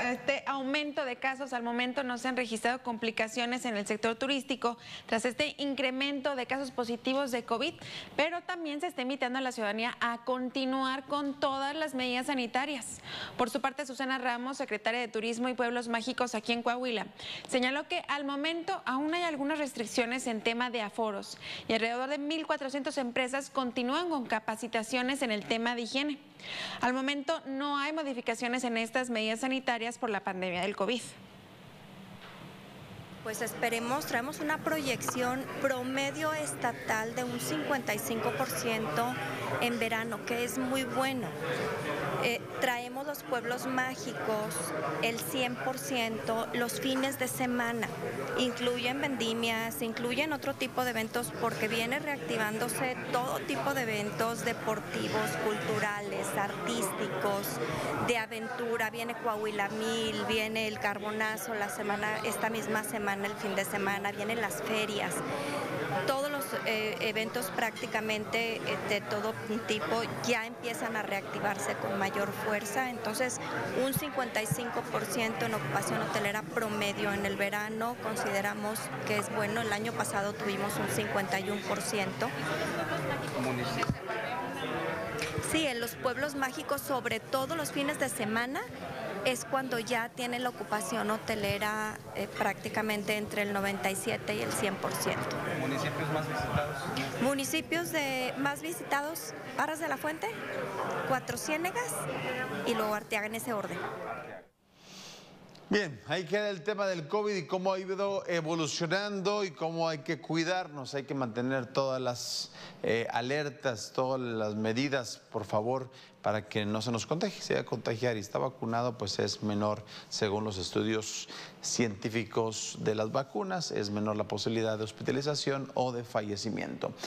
este aumento de casos, al momento no se han registrado complicaciones en el sector turístico tras este incremento de casos positivos de COVID, pero también se está invitando a la ciudadanía a continuar con todas las medidas sanitarias. Por su parte, Susana Ramos, secretaria de Turismo y Pueblos Mágicos aquí en Coahuila, señaló que al momento aún hay algunas restricciones en tema de aforos y alrededor de 1,400 empresas continúan con capacitaciones en el tema de higiene. Al momento no hay modificaciones en estas medidas sanitarias por la pandemia del COVID. Pues esperemos, traemos una proyección promedio estatal de un 55% en verano, que es muy bueno. Traemos los pueblos mágicos, el 100%, los fines de semana. Incluyen vendimias, incluyen otro tipo de eventos porque viene reactivándose todo tipo de eventos deportivos, culturales, artísticos, de aventura. Viene Coahuila 1000, viene el Carbonazo esta misma semana, el fin de semana, vienen las ferias. Todos los eventos prácticamente de todo tipo ya empiezan a reactivarse con mayor fuerza, entonces un 55% en ocupación hotelera promedio en el verano consideramos que es bueno. El año pasado tuvimos un 51%. Sí, en los pueblos mágicos, sobre todo los fines de semana, es cuando ya tienen la ocupación hotelera prácticamente entre el 97 y el 100%. ¿Municipios más visitados? Municipios más visitados, Parras de la Fuente, Cuatro Ciénegas y luego Arteaga, en ese orden. Bien, ahí queda el tema del COVID y cómo ha ido evolucionando y cómo hay que cuidarnos, hay que mantener todas las alertas, todas las medidas, por favor, para que no se nos contagie. Si va a contagiar y está vacunado, pues es menor, según los estudios científicos de las vacunas, es menor la posibilidad de hospitalización o de fallecimiento.